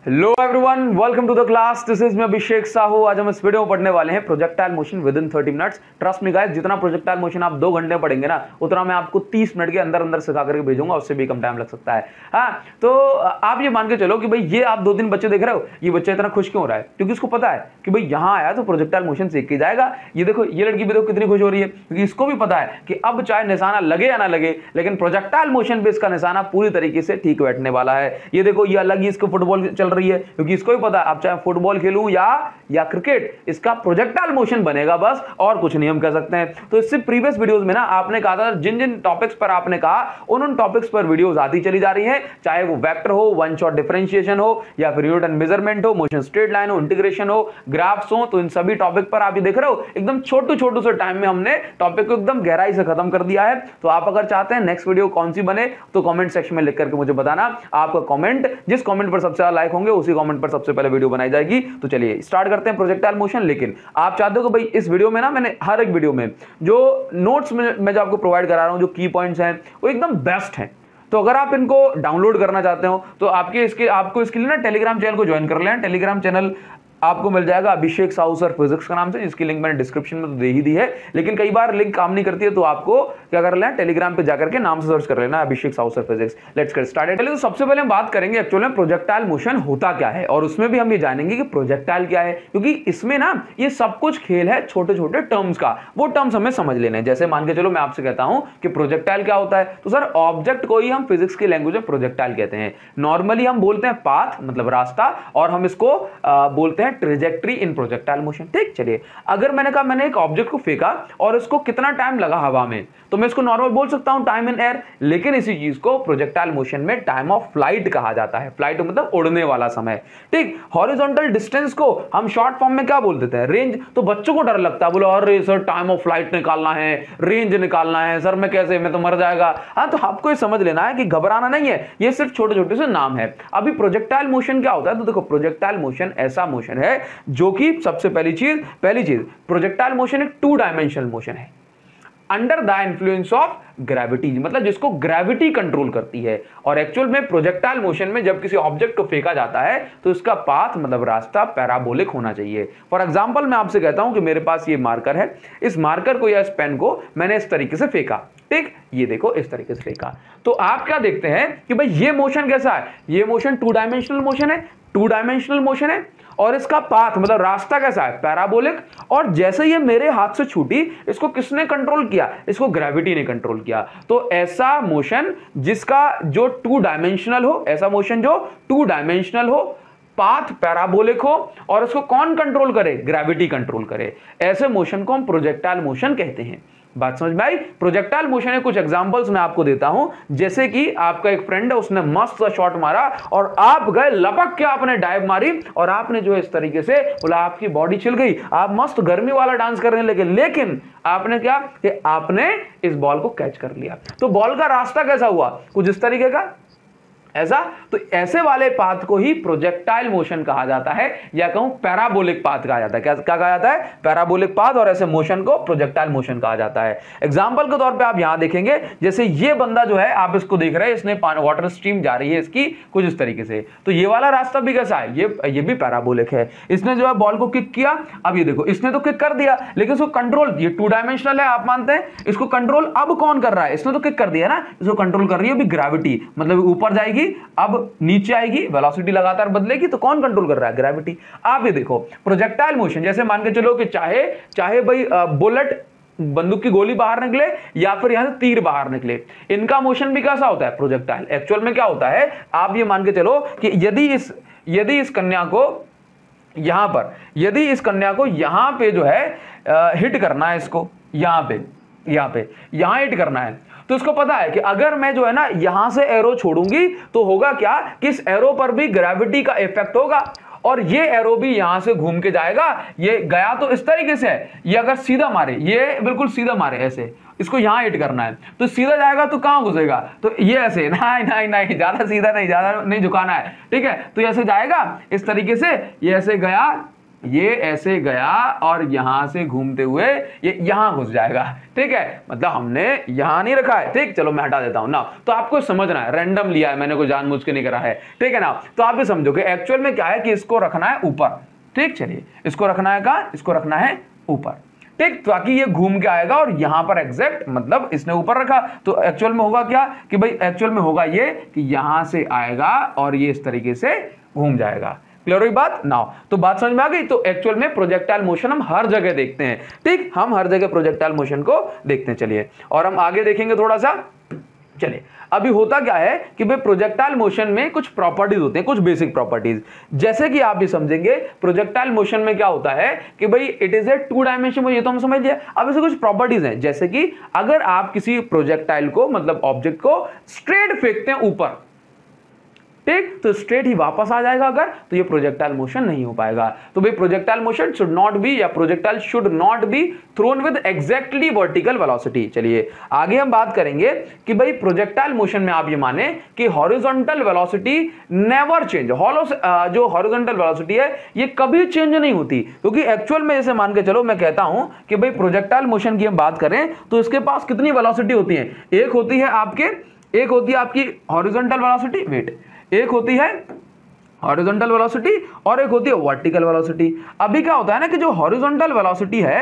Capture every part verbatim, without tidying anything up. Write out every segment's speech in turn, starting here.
Hello everyone, welcome to the class. This is me Abhishek Sahu. आज हम इस वीडियो में पढ़ने वाले हैं projectile motion within thirty minutes. Trust me guys, जितना प्रोजेक्टाइल मोशन आप दो घंटे में पढ़ेंगे ना, उतना मैं आपको तीस मिनट के अंदर अंदर सिखा करके भेजूंगा, उससे भी कम टाइम लग सकता है। हाँ, तो आप ये मान के चलो कि भाई ये आप दो तीन बच्चे देख रहे हो, ये बच्चा इतना खुश क्यों हो रहा है? क्योंकि उसको पता है कि भाई यहाँ आया तो प्रोजेक्टाइल मोशन सीख के जाएगा। ये देखो, ये लड़की भी देखो कितनी खुश हो रही है, क्योंकि इसको भी पता है कि अब चाहे निशाना लगे या ना लगे, लेकिन प्रोजेक्टाइल मोशन पे इसका निशाना पूरी तरीके से ठीक बैठने वाला है। ये देखो, ये अलग ही इसको फुटबॉल चल रही है, क्योंकि इसको पता है आप चाहे फुटबॉल खेलूं या या क्रिकेट, इसका प्रोजेक्टाइल मोशन बनेगा बस, और कुछ नहीं हम कह सकते हैं। तो इससे प्रीवियस वीडियोस में ना आपने कहा था, जिन जिन टॉपिक्स पर आपने कहा उन उन टॉपिक्स पर वीडियोस आती चली जा रही हैं, चाहे वो वेक्टर हो, वन शॉट डिफरेंशिएशन हो, या फिर यूनिट एंड मेजरमेंट हो, मोशन स्ट्रेट लाइन हो, इंटीग्रेशन हो, ग्राफ्स हो। तो इन सभी टॉपिक पर आप ये देख रहे हो, एकदम छोटू छोटू से टाइम में हमने टॉपिक को एकदम गहराई से खत्म कर दिया है। तो आप अगर चाहते हैं नेक्स्ट वीडियो कौन सी बने, तो कमेंट सेक्शन में लिख करके मुझे बताना। आपका कमेंट, जिस कमेंट पर सबसे ज्यादा लाइक होंगे, उसी कमेंट पर सबसे पहले वीडियो बनाई जाएगी। तो चलिए स्टार्ट करते हैं प्रोजेक्टाइल मोशन। लेकिन आप चाहते हो कि भाई इस वीडियो में ना, मैंने हर एक वीडियो में जो नोट्स में मैं जो आपको प्रोवाइड करा रहा हूं, जो की पॉइंट्स हैं, वो एकदम बेस्ट हैं। तो अगर आप इनको डाउनलोड करना चाहते हो तो आपके इसके आपको इसके लिए ना टेलीग्राम चैनल को ज्वाइन कर लें। टेलीग्राम चैनल आपको मिल जाएगा अभिषेक साहू सर फिजिक्स का नाम से, जिसकी लिंक मैंने डिस्क्रिप्शन में तो दे ही दी है, लेकिन कई बार लिंक काम नहीं करती है, तो आपको क्या कर लेना, टेलीग्राम पे जाकर के नाम से सर्च कर लेना Abhishek Sahu sir physics. Let's get started. पहले तो सबसे पहले हम बात करेंगे एक्चुअली में प्रोजेक्टाइल मोशन होता क्या है, और उसमें भी हम ये जानेंगे कि प्रोजेक्टाइल क्या है, क्योंकि इसमें ना ये सब कुछ खेल है छोटे छोटे टर्म्स का। वो टर्म्स हमें समझ लेने हैं। जैसे मान के चलो मैं आपसे कहता हूं कि प्रोजेक्टाइल क्या होता है, तो सर ऑब्जेक्ट को ही हम फिजिक्स की लैंग्वेज में प्रोजेक्टाइल कहते हैं। नॉर्मली हम बोलते हैं पाथ, मतलब रास्ता, और हम इसको आ, बोलते हैं ट्रेजेक्ट्री इन प्रोजेक्टाइल मोशन। ठीक, चलिए अगर मैंने कहा मैंने एक ऑब्जेक्ट को फेंका और इसको कितना टाइम लगा हवा में, तो मैं इसको नॉर्मल बोल सकता हूं टाइम इन एयर, लेकिन इसी चीज को प्रोजेक्टाइल मोशन में टाइम ऑफ फ्लाइट कहा जाता है। फ्लाइट मतलब उड़ने वाला समय। ठीक, हॉरिजॉन्टल डिस्टेंस को हम शॉर्ट फॉर्म में क्या बोल देते हैं, रेंज। तो बच्चों को डर लगता है, बोलो अरे सर टाइम ऑफ फ्लाइट निकालना है, रेंज निकालना है, सर मैं कैसे, मैं तो मर जाएगा। हाँ, तो आपको ये समझ लेना है कि घबराना नहीं है, ये सिर्फ छोटे छोटे से नाम है। अभी प्रोजेक्टाइल मोशन क्या होता है, तो देखो प्रोजेक्टाइल मोशन ऐसा मोशन है जो कि सबसे पहली चीज पहली चीज प्रोजेक्टाइल मोशन एक टू डायमेंशनल मोशन है under the influence of gravity, मतलब जिसको ग्रेविटी कंट्रोल करती है। और एक्चुअल में प्रोजेक्टाइल मोशन में जब किसी ऑब्जेक्ट को फेंका जाता है तो इसका पाथ, मतलब रास्ता, पैराबोलिक होना चाहिए। फॉर एग्जांपल मैं आपसे कहता हूं कि मेरे पास ये मार्कर है, इस मार्कर को या इस पेन को मैंने इस तरीके से फेंका। ठीक, ये देखो इस तरीके से फेंका, तो आप क्या देखते हैं कि भाई ये मोशन कैसा है, ये मोशन टू डायमेंशनल मोशन है, टू डायमेंशनल मोशन है, और इसका पाथ मतलब रास्ता कैसा है, पैराबोलिक। और जैसे ये मेरे हाथ से छूटी, इसको किसने कंट्रोल किया, इसको ग्रेविटी ने कंट्रोल किया। तो ऐसा मोशन जिसका जो टू डायमेंशनल हो, ऐसा मोशन जो टू डायमेंशनल हो, पाथ पैराबोलिक हो, और इसको कौन कंट्रोल करे, ग्रेविटी कंट्रोल करे, ऐसे मोशन को हम प्रोजेक्टाइल मोशन कहते हैं। बात समझ में आई? प्रोजेक्टाइल मोशन के कुछ एग्जांपल्स मैं आपको देता हूं। जैसे कि आपका एक फ्रेंड है, उसने मस्त सा शॉट मारा और आप गए लपक के, आपने डाइव मारी, और आपने जो इस तरीके से बोला, आपकी बॉडी छिल गई, आप मस्त गर्मी वाला डांस करने लगे, लेकिन आपने क्या कि आपने इस बॉल को कैच कर लिया। तो बॉल का रास्ता कैसा हुआ, कुछ इस तरीके का, ऐसा। तो ऐसे वाले पाथ को ही प्रोजेक्टाइल मोशन कहा जाता है, या कहूं पैराबोलिक पाथ कहा जाता है। क्या क्या कहा जाता है, पैराबोलिक पाथ, और ऐसे मोशन को प्रोजेक्टाइल मोशन कहा जाता है। एग्जांपल के तौर पे आप यहां देखेंगे, जैसे ये बंदा जो है, आप इसको देख रहे हैं, इसने वाटर स्ट्रीम जा रही है इसकी कुछ इस तरीके से, तो ये वाला रास्ता भी कैसा है, ये ये भी पैराबोलिक है। इसने जो है बॉल को किक किया, अब ये देखो इसने तो किक कर दिया, लेकिन इसको कंट्रोल, ये टू डायमेंशनल है आप मानते हैं, इसको कंट्रोल अब कौन कर रहा है, इसने तो किक कर दिया ना, इसको कंट्रोल कर रही है अभी ग्रेविटी, मतलब ऊपर जाएगी, अब नीचे आएगी, वेलोसिटी लगातार बदलेगी, तो कौन कंट्रोल कर रहा है, ग्रेविटी। आप ये देखो प्रोजेक्टाइल मोशन, जैसे मान के चलो कि चाहे चाहे भाई बुलेट, बंदूक की गोली बाहर निकले, या फिर यहां से तीर बाहर निकले, इनका मोशन भी कैसा होता है, प्रोजेक्टाइल। एक्चुअल में क्या होता है, आप ये मान के चलो कि यदि इस यदि इस कन्या को यहां पर यदि इस कन्या को यहां पे जो है आ, हिट करना है, इसको यहां पे यहां पे यहां हिट करना है, तो इसको पता है कि अगर मैं जो है ना यहां से एरो छोड़ूंगी, तो होगा क्या कि इस एरो पर भी ग्रेविटी का इफेक्ट होगा, और ये एरो भी यहां से घूम के जाएगा। ये गया तो इस तरीके से है, ये अगर सीधा मारे, ये बिल्कुल सीधा मारे ऐसे, इसको यहां हिट करना है, तो सीधा जाएगा तो कहां घुसेगा, तो ये ऐसे, नहीं नहीं नहीं, ज्यादा सीधा नहीं, ज्यादा नहीं झुकाना है, ठीक है। तो ऐसे जाएगा इस तरीके से, ये ऐसे गया, ये ऐसे गया और यहां से घूमते हुए ये यहां घुस जाएगा, ठीक है, मतलब हमने यहां नहीं रखा है, ठीक, चलो मैं हटा देता हूं ना। तो आपको समझना है, रैंडम लिया है मैंने, कोई जानबूझ के नहीं करा है, ठीक है ना। तो आप भी समझोगे एक्चुअल में क्या है कि इसको रखना है ऊपर, ठीक, चलिए इसको रखना है कहां, इसको रखना है ऊपर, ठीक, ताकि ये घूम के आएगा और यहां पर एग्जैक्ट मतलब इसने ऊपर रखा, तो एक्चुअल में होगा क्या कि भाई एक्चुअल में होगा ये कि यहां से आएगा और ये इस तरीके से घूम जाएगा। क्लियर हुई बात नाउ? तो बात समझ में आ गई। तो एक्चुअल में प्रोजेक्टाइल मोशन हम हर जगह देखते हैं, ठीक, हम हर जगह प्रोजेक्टाइल मोशन को देखते हैं। चलिए और हम आगे देखेंगे थोड़ा सा। चलिए अभी होता क्या है कि भाई प्रोजेक्टाइल मोशन में कुछ प्रॉपर्टीज होते हैं, कुछ बेसिक प्रॉपर्टीज, जैसे कि आप भी समझेंगे प्रोजेक्टाइल मोशन में क्या होता है कि भाई it is a two dimension, ये तो हम समझ लिया। अब ऐसे कुछ प्रॉपर्टीज हैं, जैसे कि अगर आप किसी प्रोजेक्टाइल को मतलब ऑब्जेक्ट को स्ट्रेट फेंकते हैं ऊपर, ठीक, तो स्ट्रेट ही वापस आ जाएगा अगर, तो ये प्रोजेक्टाइल मोशन नहीं हो पाएगा। तो भाई projectile motion should not be या projectile should not be thrown with exactly vertical velocity. चलिए आगे हम बात करेंगे कि भाई प्रोजेक्टाइल मोशन में आप ये माने कि हॉरिजॉन्टल वेलोसिटी नेवर चेंज, हॉलो जो हॉरिजॉन्टल वेलोसिटी है ये कभी चेंज नहीं होती, क्योंकि एक्चुअल में जैसे मान के चलो मैं कहता हूं कि भाई प्रोजेक्टाइल मोशन की हम बात करें तो इसके पास कितनी वेलोसिटी होती है, एक होती है आपके एक होती है आपकी हॉरिजॉन्टल वेलोसिटी, वेट, एक होती है हॉरिजॉन्टल वेलोसिटी और एक होती है वर्टिकल वेलोसिटी। अभी क्या होता है ना कि जो हॉरिजॉन्टल वेलोसिटी है,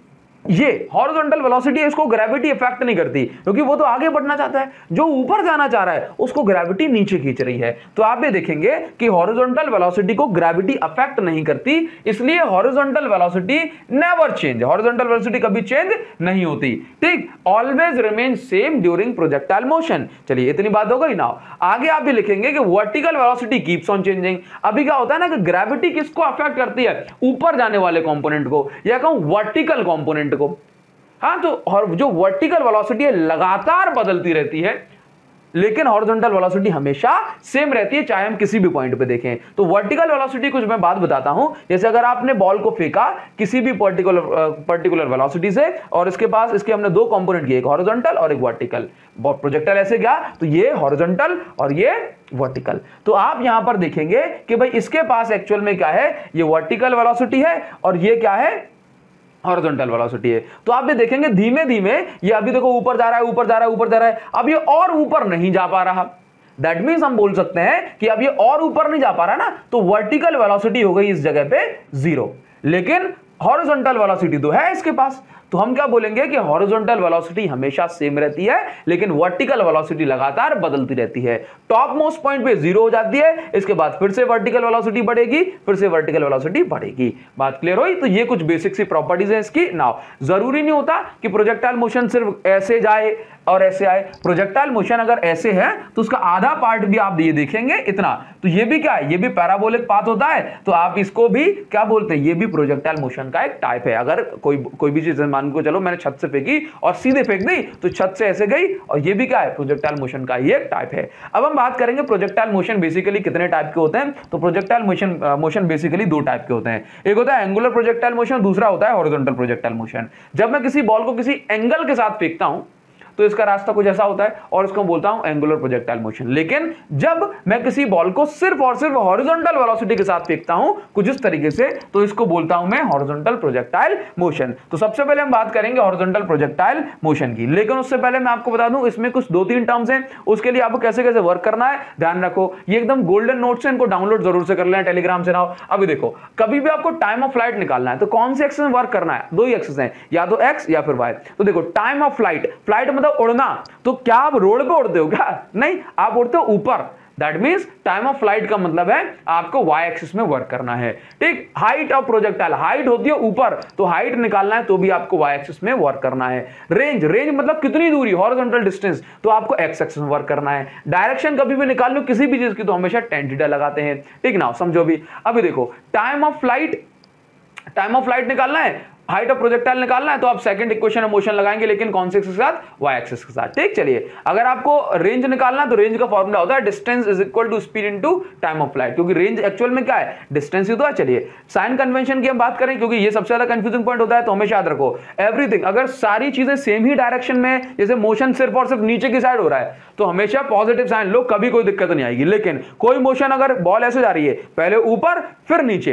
ये हॉरिजॉन्टल वेलोसिटी है, इसको ग्रेविटी इफेक्ट नहीं करती, क्योंकि वो तो आगे बढ़ना चाहता है, जो ऊपर जाना चाह रहा है उसको ग्रेविटी नीचे खींच रही है। तो आप ये देखेंगे कि हॉरिजॉन्टल वेलोसिटी को ग्रेविटी अफेक्ट नहीं करती, इसलिए horizontal velocity never change, horizontal velocity कभी चेंज नहीं होती, ठीक, always remain same during projectile motion. चलिए इतनी बात हो गई ना। आगे आप भी लिखेंगे कि vertical velocity keeps on changing. अभी क्या होता है ना कि ग्रेविटी किसको अफेक्ट करती है, ऊपर जाने वाले कंपोनेंट को, या कहूं वर्टिकल कंपोनेंट को, हाँ, तो और जो वर्टिकल वेलोसिटी है लगातार बदलती रहती है, लेकिन हॉरिजॉन्टल वेलोसिटी हमेशा सेम रहती है, चाहे हम किसी भी पॉइंट पे देखें। तो वर्टिकल वेलोसिटी कुछ मैं बात बताता हूं, जैसे अगर आपने बॉल को फेंका किसी भी पर्टिकुलर पर्टिकुलर वेलोसिटी से और इसके पास इसके हमने दो कंपोनेंट किए, एक हॉरिजॉन्टल और एक वर्टिकल, प्रोजेक्टाइल ऐसे गया तो ये हॉरिजॉन्टल और ये वर्टिकल। तो आप यहां पर देखेंगे कि भाई इसके पास एक्चुअल में क्या है, ये वर्टिकल वेलोसिटी है और ये क्या है, हॉरिजॉन्टल वेलोसिटी है। तो आप भी देखेंगे धीमे धीमे ये अभी देखो ऊपर जा रहा है, ऊपर जा रहा है, ऊपर जा रहा है, अब ये और ऊपर नहीं जा पा रहा। दैट मींस हम बोल सकते हैं कि अब ये और ऊपर नहीं जा पा रहा ना, तो वर्टिकल वेलोसिटी हो गई इस जगह पे जीरो, लेकिन हॉरिजॉन्टल वेलोसिटी तो है इसके पास। तो हम क्या बोलेंगे कि हॉरिजॉन्टल वेलोसिटी हमेशा सेम रहती है, लेकिन वर्टिकल वेलोसिटी लगातार बदलती रहती है। टॉप मोस्ट पॉइंट पे जीरो हो जाती है, इसके बाद फिर से वर्टिकल वेलोसिटी बढ़ेगी, फिर से वर्टिकल वेलोसिटी बढ़ेगी। बात क्लियर हुई? तो ये कुछ बेसिक सी प्रॉपर्टीज हैं इसकी। नाउ जरूरी नहीं होता कि प्रोजेक्टाइल मोशन सिर्फ ऐसे जाए और ऐसे आए। प्रोजेक्टाइल मोशन अगर ऐसे है तो उसका आधा पार्ट भी आप ये देखेंगे इतना, तो ये भी क्या है, ये भी पैराबोलिक पाथ होता है। तो आप इसको भी क्या बोलते हैं, ये भी प्रोजेक्टाइल मोशन का एक टाइप है। अगर कोई कोई भी चीज मान को चलो मैंने छत से फेंकी और सीधे फेंक दी, तो छत से ऐसे गई, और ये भी क्या है, प्रोजेक्टाइल मोशन का ही एक टाइप है। अब हम बात करेंगे प्रोजेक्टाइल मोशन बेसिकली कितने टाइप के होते हैं। तो प्रोजेक्टाइल मोशन मोशन बेसिकली दो टाइप के होते हैं, एक होता है एंगुलर प्रोजेक्टाइल मोशन, दूसरा होता है हॉरिजॉन्टल प्रोजेक्टाइल मोशन। जब मैं किसी बॉल को किसी एंगल के साथ फेंकता हूं तो इसका रास्ता कुछ ऐसा होता है और इसको बोलता हूं एंगुलर प्रोजेक्टाइल मोशन। लेकिन जब मैं किसी बॉल को सिर्फ और सिर्फ हॉरिजॉन्टल वेलोसिटी के साथ फेंकता हूं कुछ इस तरीके से, तो इसको बोलता हूं मैं हॉरिजॉन्टल प्रोजेक्टाइल मोशन। तो सबसे पहले हम बात करेंगे हॉरिजॉन्टल प्रोजेक्टाइल मोशन की, लेकिन उससे पहले मैं आपको बता दूं इसमें कुछ दो तीन टर्म्स हैं, उसके लिए आपको कैसे कैसे वर्क करना है ध्यान रखो। ये एकदम गोल्डन नोट्स हैं, इनको डाउनलोड जरूर से कर लेना टेलीग्राम से ना। अभी देखो, कभी भी आपको टाइम ऑफ फ्लाइट निकालना है तो कौन से एक्सिस में वर्क करना है, दो ही एक्सिस हैं, या तो एक्स या फिर वाई। तो देखो टाइम ऑफ फ्लाइट, फ्लाइट मतलब उड़ना, तो क्या आप रोड पे उड़ते हो क्या, नहीं, आप उड़ते हो ऊपर। That means time of flight का मतलब है आपको वाई एक्सिस में वर्क करना है, ठीक। हाइट ऑफ प्रोजेक्टाइल, हाइट होती है ऊपर, तो हाइट निकालना है तो भी आपको वाई एक्सिस में वर्क करना है। रेंज, रेंज मतलब कितनी दूरी, हॉरिजॉन्टल डिस्टेंस, तो आपको एक्स एक्सिस में वर्क करना है। डायरेक्शन कभी भी निकाल लो किसी भी चीज की तो हमेशा टेन थीटा लगाते हैं, ठीक ना, समझो भी। अभी देखो time of flight, time of flight निकालना है, हाइट ऑफ प्रोजेक्टाइल निकालना है, तो आप सेकंड इक्वेशन में मोशन लगाएंगे, लेकिन कौन से एक्सिस के साथ, वाई एक्सिस के साथ, ठीक। चलिए अगर आपको रेंज निकालना है तो रेंज का फॉर्मूला होता है distance is equal to speed into time of flight, क्योंकि रेंज एक्चुअल में क्या है, डिस्टेंस ही तो है। चलिए साइन कन्वेंशन की हम बात करें, क्योंकि ये सबसे ज्यादा कंफ्यूजिंग पॉइंट होता है, तो हमेशा याद रखो एवरीथिंग, अगर सारी चीजें सेम ही डायरेक्शन में, जैसे मोशन सिर्फ और सिर्फ नीचे की साइड हो रहा है तो हमेशा पॉजिटिव साइन लो, कभी कोई दिक्कत नहीं आएगी। लेकिन कोई मोशन अगर बॉल ऐसे जा रही है, पहले ऊपर फिर नीचे,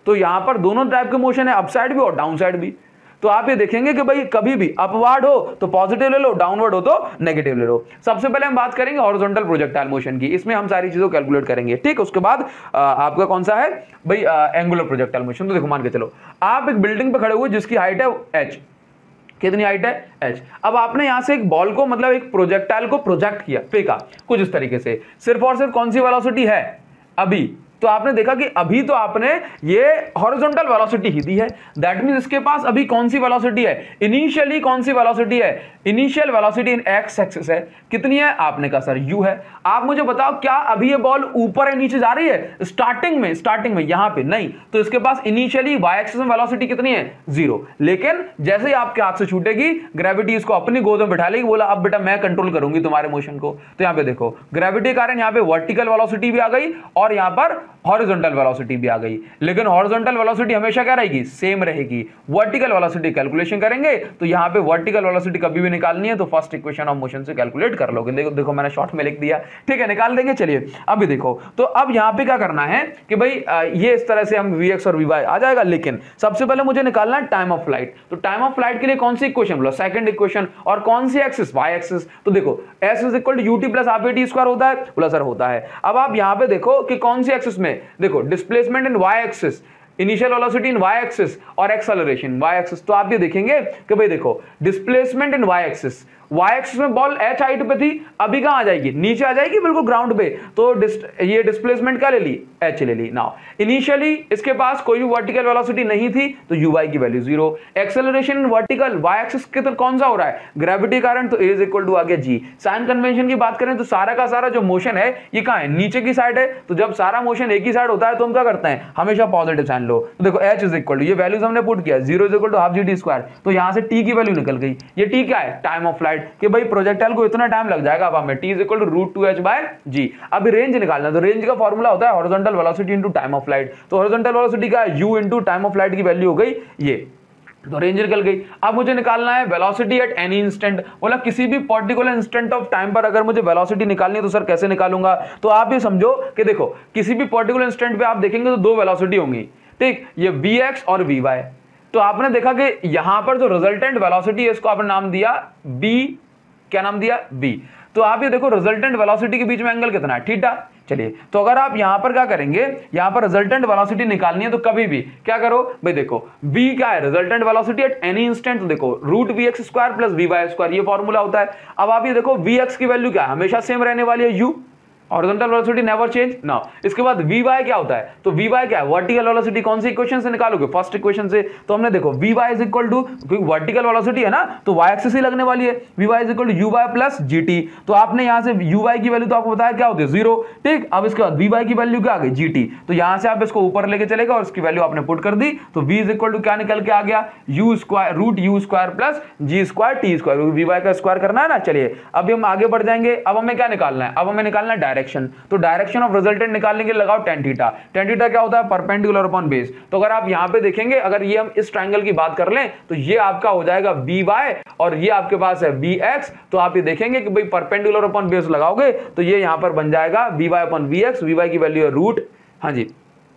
तो यहां पर दोनों टाइप के मोशन है, अपसाइड भी और डाउन साइड भी। तो आप ये देखेंगे कि भाई कभी भी अपवर्ड हो तो पॉजिटिव ले लो, डाउनवर्ड हो तो नेगेटिव ले लो। सबसे पहले हम बात करेंगे हॉरिजॉन्टल प्रोजेक्टाइल मोशन की, इसमें हम सारी चीजों कैलकुलेट करेंगे, ठीक। उसके बाद आ, आपका कौन सा है भाई, एंगुलर प्रोजेक्टाइल मोशन। तो देखो मान के चलो आप एक बिल्डिंग पे खड़े हुए जिसकी हाइट है एच, कितनी हाइट है एच। अब आपने यहां से एक बॉल को मतलब एक प्रोजेक्टाइल को प्रोजेक्ट किया, फेंका कुछ इस तरीके से, सिर्फ और सिर्फ कौन सी वेलोसिटी है अभी, तो आपने देखा कि अभी तो आपने ये हॉरिजॉन्टल वेलोसिटी ही दी है, दैट मींस इसके पास अभी कौन सी वेलोसिटी है, इनिशियली कौन सी वेलोसिटी है, initial velocity in X axis है, कितनी है, आपने कहा सर यू है। आप मुझे बताओ क्या अभी ये बॉल ऊपर या नीचे जा रही है स्टार्टिंग में, स्टार्टिंग में यहां पे नहीं, तो इसके पास इनिशियली वाई एक्सिस में वेलोसिटी कितनी है, जीरो। लेकिन जैसे ही आपके हाथ से छूटेगी ग्रेविटी इसको अपनी गोद में बिठा लेगी, बोला अब बेटा मैं कंट्रोल करूंगी तुम्हारे मोशन को। तो यहां पे देखो ग्रेविटी के कारण यहां पे वर्टिकल वेलोसिटी भी आ गई और यहां पर हॉरिजॉन्टल वेलोसिटी भी आ गई, लेकिन हॉरिजॉन्टल वेलोसिटी हमेशा क्या रहेगी, सेम रहेगी। वर्टिकल वेलोसिटी कैलकुलेशन करेंगे तो यहां पे वर्टिकल वेलोसिटी कभी भी निकालनी है तो फर्स्ट इक्वेशन ऑफ मोशन से कैलकुलेट कर लोगे। देखो देखो मैंने शॉर्ट में लिख दिया, ठीक है, निकाल देंगे। चलिए अभी देखो, तो अब यहां पे क्या करना है कि भाई ये इस तरह से हम वी एक्स और वी वाई आ जाएगा, लेकिन सबसे पहले मुझे निकालना है टाइम ऑफ फ्लाइट। तो टाइम ऑफ फ्लाइट के लिए कौन सी इक्वेशन बोलो, सेकंड इक्वेशन, और कौन सी एक्सिस, वाई एक्सिस। तो देखो S is equal to UT plus half A T square होता है, बोला सर होता है। अब आप यहां पे देखो कि कौन सी एक्सिस में, देखो displacement in Y axis, initial velocity in Y axis और एक्सेलरेशन वाई एक्सिस। तो आप ये देखेंगे कि भाई देखो displacement in Y axis, Y axis में बॉल एच हाइट पे थी, अभी कहां आ जाएगी, नीचे आ जाएगी बिल्कुल ग्राउंड पे, तो ये डिस्प्लेसमेंट क्या ले ली, एच ले ली। नाउ इनिशियली इसके पास कोई भी वर्टिकल वेलोसिटी नहीं थी तो यू वाई की value zero. Acceleration in vertical Y axis के तो कौन सा हो रहा है, ग्रेविटी के कारण, तो ए इज इक्वल टू आ गया जी। साइन कन्वेंशन की बात करें तो सारा का सारा जो मोशन है ये कहां है, नीचे की साइड है, तो जब सारा मोशन एक ही साइड होता है तो हम क्या करते हैं, हमेशा पॉजिटिव साइन लो। तो देखो एच इज इक्वल टू, ये वैल्यूज हमने पुट किया, zero is equal to half G T square, तो यहां से टी की वैल्यू निकल गई। ये टी क्या है, टाइम ऑफ फ्लाइट, कि भाई प्रोजेक्टाइल को इतना टाइम लग जाएगा, अब हमें T is equal to root two H by G. अब रेंज निकालना है, तो रेंज का फॉर्मूला होता है horizontal velocity into time of flight. तो हॉरिजॉन्टल वेलोसिटी का u into time of flight की वैल्यू हो गई ये, तो रेंज निकल गई। अब मुझे निकालना है वेलोसिटी एट एनी इंस्टेंट, बोला किसी भी पर्टिकुलर इंस्टेंट ऑफ टाइम पर अगर मुझे वेलोसिटी निकालनी है तो सर कैसे निकालूंगा। तो आप ये समझो कि देखो किसी भी पर्टिकुलर इंस्टेंट पे आप देखेंगे तो दो वेलोसिटी होंगी, ठीक, ये vx और vy। तो आपने देखा कि यहां पर जो रिजल्टेंट वेलोसिटी है इसको आपने नाम दिया b, क्या नाम दिया, b। तो आप ये देखो रिजल्टेंट वेलोसिटी के बीच में एंगल कितना है, थीटा। चलिए तो अगर आप यहां पर क्या करेंगे, यहां पर रिजल्टेंट वेलोसिटी निकालनी है तो कभी भी क्या करो भाई, देखो v क्या है, resultant velocity at any instant, तो देखो root V X square plus V Y square, ये फॉर्मूला होता है। अब आप ये देखो vx की वैल्यू क्या है, हमेशा सेम रहने वाली है u, horizontal velocity never change. Now इसके बाद vy क्या होता है, तो vy क्या है, वर्टिकल वेलोसिटी, कौन सी इक्वेशन से निकालोगे, फर्स्ट इक्वेशन से। तो हमने देखो vy इज इक्वल टू, क्योंकि वर्टिकल वेलोसिटी है ना तो y एक्सिस ही लगने वाली है, vy is equal to uy plus gt। तो आपने यहां से uy की वैल्यू तो आपको बताया क्या होती है, जीरो, ठीक। अब इसके बाद vy की वैल्यू क्या आ गई, gt। तो यहां से आप इसको ऊपर लेके चलेगा और इसकी वैल्यू आपने पुट कर दी, तो v इज इक्वल टू क्या निकल के आ गया, u square root u square plus g square t square, vy का स्क्वायर करना है ना। चलिए अभी हम आगे बढ़ जाएंगे, अब हमें क्या निकालना है, अब हमें निकालना है डायरेक्शन। तो डायरेक्शन ऑफ रिजल्टेंट निकालने के लिए लगाओ tan थीटा। tan थीटा क्या होता है, परपेंडिकुलर अपॉन बेस। तो अगर आप यहां पे देखेंगे, अगर ये हम इस ट्रायंगल की बात कर लें तो ये आपका हो जाएगा vy और ये आपके पास है vx। तो आप ये देखेंगे कि भाई परपेंडिकुलर अपॉन बेस लगाओगे तो ये यहां पर बन जाएगा vy अपॉन vx। vy की वैल्यू है रूट, हाँ जी,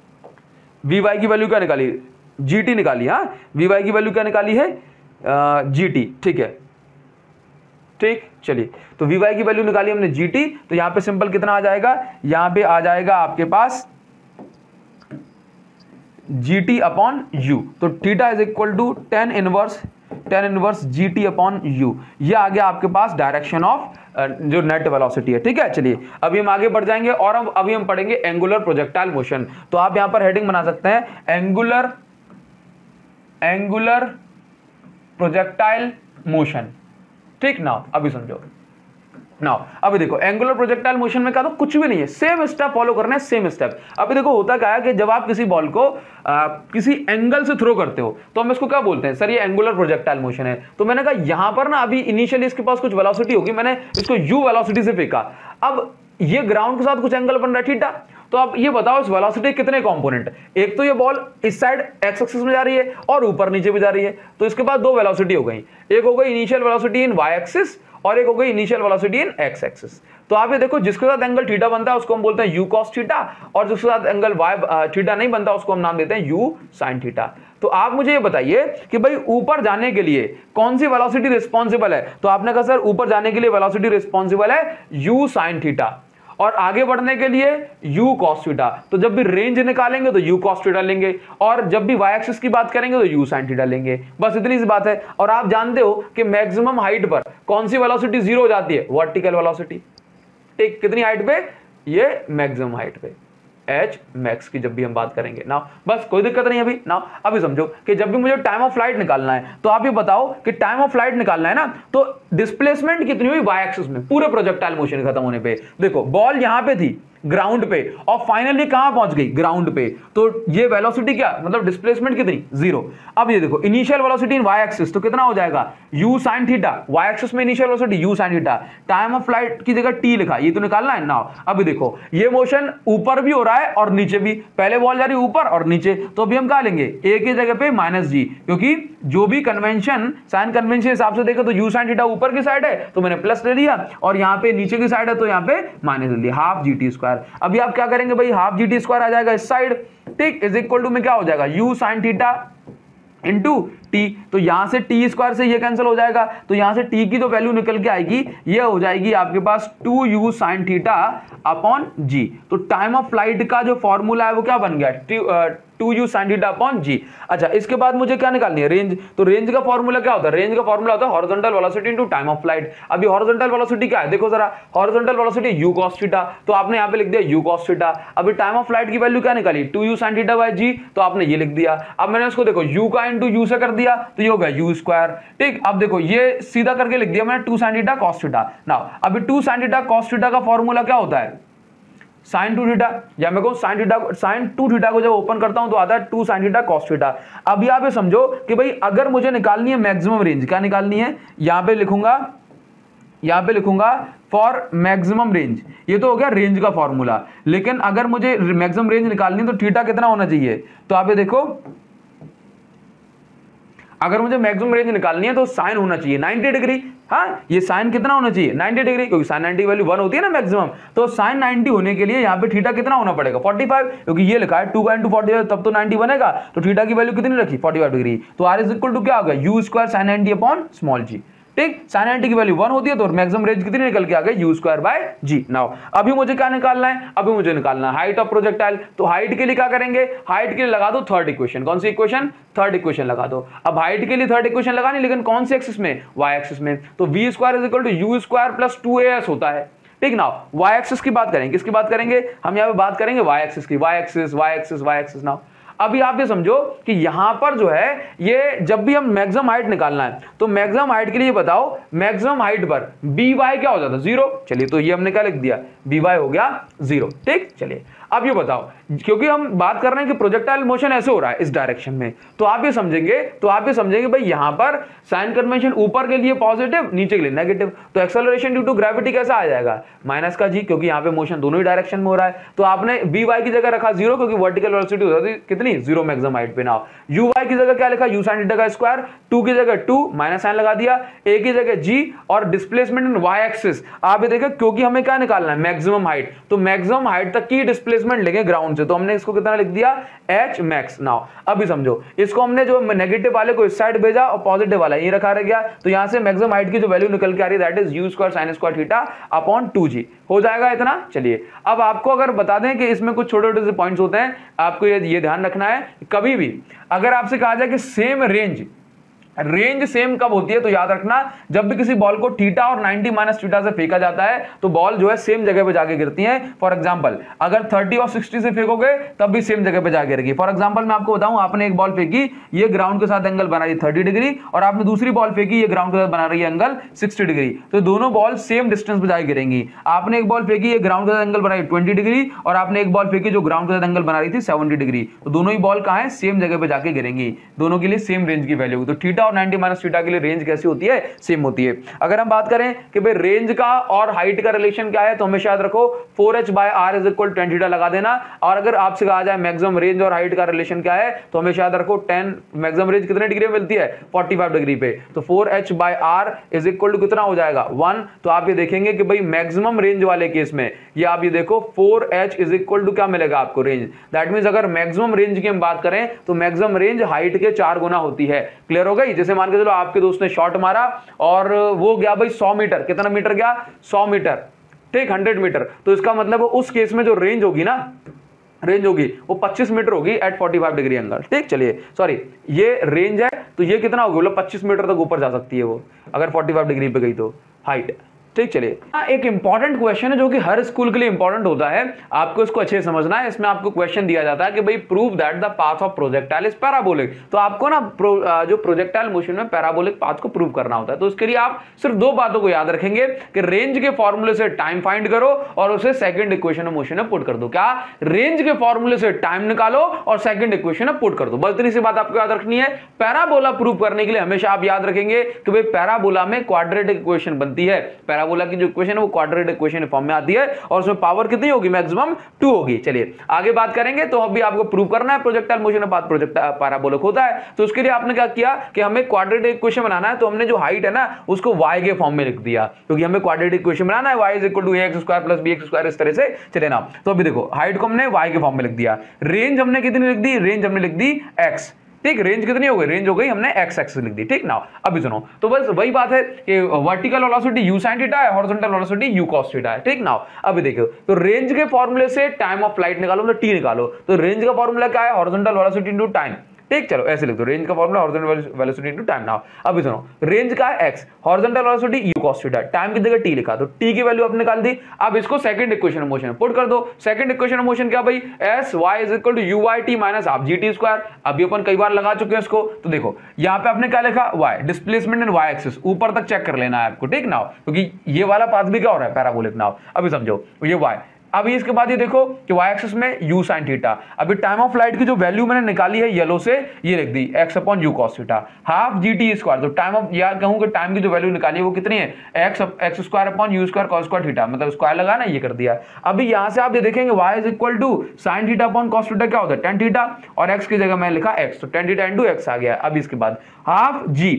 vy की वैल्यू क्या निकाली, gt निकाली, हाँ vy की वैल्यू क्या निकाली है, gt, ठीक है, ठीक। चलिए तो vy की वैल्यू निकाली हमने gt, तो यहां पे सिंपल कितना आ जाएगा, यहां पे आ जाएगा आपके पास gt अपॉन u। तो theta is equal to tan inverse tan inverse gt upon u। ये आ गया आपके पास डायरेक्शन ऑफ जो नेट वेलोसिटी है, ठीक है। चलिए अभी हम आगे बढ़ जाएंगे और अब अभी हम पढ़ेंगे एंगुलर प्रोजेक्टाइल मोशन। तो आप यहां पर हेडिंग बना सकते हैं एंगुलर एंगुलर प्रोजेक्टाइल मोशन, ठीक। नाउ अभी समझो, नाउ अभी देखो एंगुलर प्रोजेक्टाइल मोशन में क्या, तो कुछ भी नहीं है, सेम स्टेप फॉलो करना है, सेम स्टेप। अभी देखो होता क्या है कि जब आप किसी बॉल को आ, किसी एंगल से थ्रो करते हो तो हम इसको क्या बोलते हैं, सर ये एंगुलर प्रोजेक्टाइल मोशन है। तो मैंने कहा यहां पर ना अभी इनिशियली इसके पास कुछ वेलोसिटी होगी, मैंने इसको u वेलोसिटी से फेंका, अब ये ग्राउंड के साथ कुछ एंगल बन रहा है, थीटा। तो आप ये बताओ इस वेलोसिटी कितने कंपोनेंट, एक तो ये बॉल इस साइड एक्स एक्सिस में जा रही है और ऊपर नीचे भी जा रही है, तो इसके पास दो वेलोसिटी हो गई, एक हो गई initial velocity in Y axis और एक हो गई initial velocity in X axis. तो आप ये देखो, जिसके साथ एंगल थीटा बनता है उसको हम बोलते हैं यू कॉस थीटा, और जिसके साथ एंगल वाई थीटा नहीं बनता उसको हम नाम देते हैं यू साइन थीटा। तो आप मुझे ये बताइए कि भाई ऊपर जाने के लिए कौन सी वेलोसिटी रिस्पॉन्सिबल है? तो आपने कहा सर ऊपर जाने के लिए वेलोसिटी रिस्पॉन्सिबल है यू साइन थीटा, और आगे बढ़ने के लिए u cos थीटा। तो जब भी रेंज निकालेंगे तो u cos थीटा लेंगे, और जब भी y एक्सिस की बात करेंगे तो u sin थीटा लेंगे। बस इतनी सी बात है। और आप जानते हो कि मैक्सिमम हाइट पर कौन सी वेलोसिटी जीरो हो जाती है? Vertical velocity. ठीक, कितनी हाइट पे? ये मैक्सिमम हाइट पे, एच मैक्स की जब भी हम बात करेंगे ना। बस कोई दिक्कत नहीं अभी ना। अभी समझो कि जब भी मुझे टाइम ऑफ फ्लाइट निकालना है तो आप ये बताओ कि टाइम ऑफ फ्लाइट निकालना है ना, तो डिस्प्लेसमेंट कितनी हुई वाई एक्सिस में पूरे प्रोजेक्टाइल मोशन खत्म होने पे? देखो बॉल यहां पे थी ग्राउंड पे, और फाइनली कहां पहुंच गई? ग्राउंड पे। तो ये वेलोसिटी क्या, मतलब डिस्प्लेसमेंट कितनी? जीरो। अब ये देखो initial velocity in Y axis तो कितना हो जाएगा? u sin theta. Y axis में initial velocity u sin theta, time of flight की जगह t लिखा, ये तो निकालना है ना। अभी देखो ये मोशन ऊपर भी हो रहा है और नीचे भी, पहले बॉल जा रही है ऊपर और नीचे, तो अभी हम कहा लेंगे a की जगह पे माइनस जी, क्योंकि जो भी कन्वेंशन साइन कन्वेंशन हिसाब से देखें तो u sin थीटा ऊपर की साइड है तो मैंने प्लस ले लिया, और यहाँ पे नीचे की साइड है तो यहाँ पे माइनस ले लिया, हाफ जी टी स्क्वायर। अभी आप क्या करेंगे भाई, हाफ जी टी स्क्वायर आ जाएगा इस साइड, ठीक, इज इक्वल टू में क्या हो जाएगा? u sin theta into t. तो यहां से टी स्क्वायर से ये कैंसिल हो जाएगा, तो यहां से टी की तो वैल्यू निकल के आएगी, ये हो जाएगी आपके पास two u sine theta upon g. तो टाइम ऑफ फ्लाइट का जो फॉर्मूला है वो क्या बन गया? Two u sine theta upon g. अच्छा, इसके बाद मुझे क्या निकालनी है? रेंज। तो रेंज का फॉर्मूला क्या होता है? रेंज का फॉर्मूला होता है horizontal velocity into time of flight. अभी हॉरिजॉन्टल वेलोसिटी क्या है देखो जरा, horizontal velocity u cos theta, तो आपने यहां पे लिख दिया u cos थीटा। अभी टाइम ऑफ फ्लाइट की वैल्यू क्या निकाली? Two u sine theta by g, तो आपने ये लिख दिया। अब मैंने इसको देखो u का इनटू u से कर दिया तो ये हो गया u स्क्वायर, ठीक। अब देखो ये सीधा करके लिख दिया मैंने two sine theta cos theta. Now अभी two sine theta cos theta का फॉर्मूला क्या होता है? साइन टू थीटा, या मैं कहूं sine theta, sine two theta को जब ओपन करता हूं तो आता है two sine theta cos theta. अभी आप ये समझो कि भाई अगर मुझे निकालनी है मैक्सिमम रेंज, क्या निकालनी है? यहां पे लिखूंगा, यहां पे लिखूंगा फॉर मैक्सिमम रेंज, ये तो हो गया रेंज का फॉर्मूला। लेकिन अगर मुझे मैक्सिमम रेंज निकालनी है तो थीटा कितना होना चाहिए? तो आप ये देखो, अगर मुझे मैक्सिमम रेंज निकालनी है तो साइन होना चाहिए नाइंटी डिग्री। हाँ, ये साइन कितना होना चाहिए? नाइंटी डिग्री, क्योंकि साइन नाइंटी वैल्यू वन होती है ना मैक्सिमम। तो साइन नाइंटी होने के लिए यहाँ पे थीटा कितना होना पड़ेगा? फोर्टी फाइव, क्योंकि ये लिखा है टू का इंटू फोर्टी फाइव, तब तो नाइंटी बनेगा। तो थीटा की वैल्यू कितनी रखी? Forty five degree. तो आर इज इक्वल टू क्या होगा? U square sine ninety upon small g, ठीक। साइन नाइंटी की वैल्यू वन होती है तो मैक्सिमम रेंज कितनी निकल के आ गई? U square by g. Now अभी मुझे क्या निकालना है? अभी मुझे निकालना है हाइट ऑफ प्रोजेक्टाइल। तो हाइट के लिए क्या करेंगे? हाइट के लिए लगा दो थर्ड इक्वेशन। कौन सी इक्वेशन? थर्ड इक्वेशन लगा दो। अब हाइट के लिए थर्ड इक्वेशन लगानी, लेकिन कौन सी एक्सिस में? वाई एक्सिस में। तो v square is equal to u square plus two a s होता है, ठीक ना। वाई एक्सिस की बात करेंगे, किसकी बात करेंगे? हम यहाँ पे बात करेंगे वाई एक्सिस की। Y axis Y axis Y axis. Now अभी आप ये समझो कि यहां पर जो है, ये जब भी हम मैक्सिमम हाइट निकालना है तो मैक्सिमम हाइट के लिए बताओ, मैक्सिमम हाइट पर बी वाई क्या हो जाता है? जीरो। चलिए, तो ये हमने क्या लिख दिया? बी वाई हो गया जीरो, ठीक। चलिए अब ये बताओ, क्योंकि हम बात कर रहे हैं कि प्रोजेक्टाइल मोशन ऐसे हो रहा है इस डायरेक्शन में, तो आप ये समझेंगे तो आप ये समझेंगे भाई यहां पर साइन कन्वेंशन ऊपर के लिए पॉजिटिव, नीचे के लिए नेगेटिव। तो एक्सेलरेशन ड्यू टू ग्रेविटी कैसा आ जाएगा? माइनस का जी, क्योंकि यहां पे मोशन दोनों ही डायरेक्शन में हो रहा है। तो आपने बी वाई की जगह रखा जीरो, क्योंकि वर्टिकल वेलोसिटी हो जाती है कितनी? जीरो मैक्सिमम हाइट पे। ना यू वाई की जगह क्या लिखा? यू साइन थीटा का स्क्वायर, टू की जगह टू माइनस साइन लगा दिया, ए की जगह जी, और डिस्प्लेसमेंट इन वाई एक्सिस। आप ये देखिए, क्योंकि हमें क्या निकालना है? Maximum height. तो मैक्सिमम हाइट तक की डिस्प्लेसमेंट लेंगे ग्राउंड से, तो हमने इसको कितना लिख दिया? H max. नाउ अभी समझो, इसको हमने जो नेगेटिव वाले को इस साइड भेजा और पॉजिटिव वाला ये रखा रह गया, तो यहां से मैक्सिमम हाइट की जो वैल्यू निकल के आ रही है that is u square sine square theta upon two g. हो जाएगा इतना। चलिए अब आपको अगर बता दें कि इसमें कुछ छोटे छोटे से पॉइंट्स होते हैं, आपको ये ये ध्यान रखना है, कभी भी अगर आपसे कहा जाए कि सेम रेंज रेंज सेम कब होती है, तो याद रखना जब भी किसी बॉल को थीटा और नाइंटी माइनस थीटा से फेंका जाता है तो बॉल जो है सेम जगह पे जाके गिरती है। फॉर एग्जांपल अगर थर्टी और सिक्सटी से फेंकोगे तब भी सेम जगह पे जाके गिरेगी। फॉर एग्जांपल मैं आपको बताऊं, आपने एक बॉल फेंकी, ये ग्राउंड के साथ एंगल बना रही है थर्टी डिग्री, और आपने दूसरी बॉल फेंकी, ये ग्राउंड के साथ बना रही है एंगल सिक्सटी डिग्री, तो दोनों बॉल सेम डिस्टेंस पे जाके गिरेंगी। आपने एक बॉल फेंकी, ये ग्राउंड के साथ एंगल बना रही है ट्वेंटी डिग्री, और आपने एक बॉल फेंकी जो ग्राउंड के साथ एंगल बना रही थी सेवेंटी डिग्री, तो दोनों ही बॉल कहां है? सेम जगह पे जाके गिरेंगी। दोनों के लिए सेम रेंज की वैल्यू। तो थीटा थीटा और नाइंटी माइनस थीटा के लिए रेंज कैसी होती है, सेम होती है। अगर हम बात करें कि भाई रेंज का और हाइट का रिलेशन क्या है, तो हमेशा याद रखो four h by R is equal to tan लगा देना। और अगर आपसे कहा जाए मैक्सिमम रेंज और हाइट का रिलेशन क्या है, तो हमेशा याद रखो टेन मैक्सिमम रेंज कितने डिग्री में मिलती है, फोर्टी फाइव डिग्री पे, तो four h by R is equal to कितना हो जाएगा, वन। तो आप ये देखेंगे कि भाई मैक्सिमम रेंज वाले केस में ये आप ये देखो four h is equal to क्या मिलेगा आपको, रेंज। दैट मींस अगर मैक्सिमम रेंज की हम बात करें तो मैक्सिमम रेंज हाइट के चार गुना होती है। क्लियर हो गई। जैसे मान के चलो आपके दोस्त ने शॉट मारा और वो गया भाई सौ मीटर, कितना मीटर गया, सौ मीटर, ठीक, हंड्रेड मीटर, तो इसका मतलब उस केस में जो रेंज होगी ना, रेंज होगी वो पच्चीस मीटर होगी at forty five degree angle, ठीक। चलिए सॉरी, ये रेंज है तो ये कितना होगी, मतलब पच्चीस मीटर तक ऊपर जा सकती है वो अगर फोर्टी फाइव डिग्री पे गई तो हाइट, ठीक। चलिए एक इंपॉर्टेंट क्वेश्चन है जो कि हर स्कूल के लिए इंपॉर्टेंट होता है, आपको इसको अच्छे से समझना है। इसमें आपको क्वेश्चन दिया जाता है कि भाई prove that the path of projectile is parabolic. तो आपको ना प्रो, जो प्रोजेक्टाइल मोशन में पैराबोलिक पाथ को प्रूव करना होता है। तो उसके लिए आप सिर्फ दो बातों को याद रखेंगे कि रेंज के फॉर्मूले से टाइम फाइंड करो और उसे सेकंड इक्वेशन ऑफ मोशन में पुट कर दो। क्या, रेंज के फॉर्मूले से टाइम निकालो और सेकंड इक्वेशन में पुट कर दो। बस इतनी सी बात आपको याद रखनी है। पैराबोला प्रूव करने के लिए हमेशा आप याद रखेंगे कि भाई पैराबोला में क्वाड्रेटिक इक्वेशन बनती है। पैराबोला की जो इक्वेशन वो क्वाड्रेटिक इक्वेशन फॉर्म में आती है और उसमें पावर कितनी होगी, मैक्सिमम टू होगी। चलिए आगे बात करेंगे। तो अभी आपको प्रूव करना है प्रोजेक्टाइल मोशन में पाथ प्रोजेक्टाइल पैराबोलिक होता है। तो उसके लिए आपने क्या किया कि हमें क्वाड्रेटिक इक्वेशन बनाना है, तो हमने जो हाइट है ना उसको y के फॉर्म में लिख दिया, क्योंकि हमें क्वाड्रेटिक इक्वेशन बनाना है, y is equal to ax square plus bx square, इस तरह से चले ना। तो अभी देखो हाइट को हमने y के फॉर्म में लिख दिया, रेंज हमने कितनी लिख दी, रेंज हमने लिख दी x, ठीक। रेंज कितनी हो गई, रेंज हो गई हमने x एक्सिस लिख दी, ठीक ना। अभी सुनो, तो बस वही बात है कि vertical velocity u sin theta है, horizontal velocity u cos theta है, ठीक ना। अभी देखो, तो रेंज के फॉर्मूले से टाइम ऑफ फ्लाइट निकालो, मतलब t निकालो। तो रेंज का फॉर्मूला क्या है, हॉरिजॉन्टल वेलोसिटी इनटू टाइम, ठीक। चलो ऐसे लिख दो, रेंज का formula horizontal velocity into time now. अभी सुनो, रेंज का है x, horizontal velocity u cos theta, time की जगह t लिखा, तो t की वैल्यू आपने निकाल दी। अब इसको सेकंड इक्वेशन ऑफ मोशन में पुट कर दो। सेकंड इक्वेशन ऑफ मोशन क्या भाई, s y is equal to u y t minus half g t square. अभी अपन कई बार लगा चुके हैं इसको। तो देखो यहां पे आपने क्या लिखा, y displacement in y axis, ऊपर तक चेक कर लेना है आपको, ठीक ना, क्योंकि ये वाला पाथ भी क्या हो रहा है, पैराबोलिक नाउ। अभी समझो, ये y, अभी इसके बाद ये देखो कि y एक्सिस में u sin थीटा। अभी टाइम ऑफ फ्लाइट की जो वैल्यू मैंने निकाली है येलो से, ये लिख दी x upon u cos theta, half gt square. तो टाइम ऑफ, या कहूं कि टाइम की जो वैल्यू निकाली है वो कितनी है, x x square upon u square cos square theta, मतलब स्क्वायर लगा ना, ये कर दिया। अभी यहां से आप ये देखेंगे y is equal to sin theta upon cos theta क्या होता है, tan थीटा, और x की जगह मैंने लिखा x, तो tan थीटा इनटू x आ गया। अभी इसके बाद half g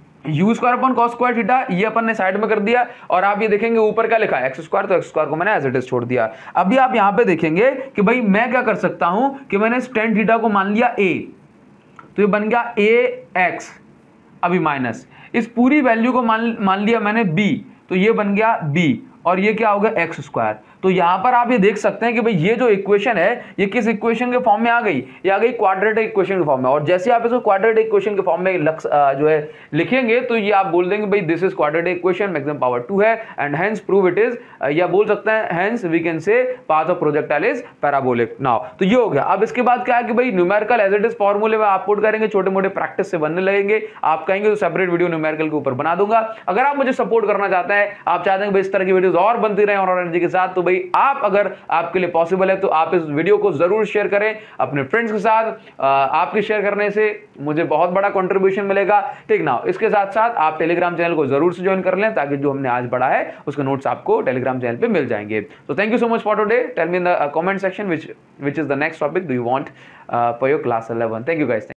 u square upon cos square theta, ये अपन ने साइड में कर दिया, और आप ये देखेंगे ऊपर क्या लिखा है, एक्स स्क्वायर, तो एक्स स्क्वायर को मैंने एज इट इज छोड़ दिया। अभी आप यहां पे देखेंगे कि भाई मैं क्या कर सकता हूं कि मैंने tan थीटा को मान लिया a, तो ये बन गया a x, अभी माइनस इस पूरी वैल्यू को मान मान लिया मैंने b, तो ये बन गया b, और ये क्या होगा एक्स स्क्वायर। तो यहां पर आप ये देख सकते हैं कि भाई ये जो इक्वेशन है ये किस इक्वेशन के फॉर्म में आ गई, ये आ गई क्वाड्रेटिक इक्वेशन के फॉर्म में। और जैसे आप इसको क्वाड्रेटिक इक्वेशन के फॉर्म में लक्स जो है लिखेंगे, तो ये आप बोल देंगे भाई this is quadratic equation, maximum power two है, and hence prove it is, या बोल सकते हैं hence we can say path of projectile is parabolic now. तो ये हो गया। अब इसके बाद क्या है कि भाई न्यूमेरिकल एज इट इज फॉर्मूले में आप पुट करेंगे, छोटे मोटे प्रैक्टिस से बनने लगेंगे। आप कहेंगे तो सेपरेट वीडियो न्यूमेरिकल के ऊपर बना दूंगा। अगर आप मुझे सपोर्ट करना चाहते हैं, आप चाहते हैं भाई इस तरह की वीडियोस और बनती रहे और एनर्जी के साथ, तो भाई आप अगर आपके लिए पॉसिबल है तो आप इस वीडियो को जरूर शेयर करें अपने फ्रेंड्स के साथ। आपके शेयर करने से मुझे बहुत बड़ा कंट्रीब्यूशन मिलेगा, ठीक ना। इसके साथ साथ आप टेलीग्राम चैनल को जरूर से ज्वाइन कर लें, ताकि जो हमने आज पढ़ा है उसके नोट्स आपको टेलीग्राम चैनल पे मिल जाएंगे। So thank you so much for today. Tell me in the comment section which which is the next topic do you want for your class eleven. Thank you guys.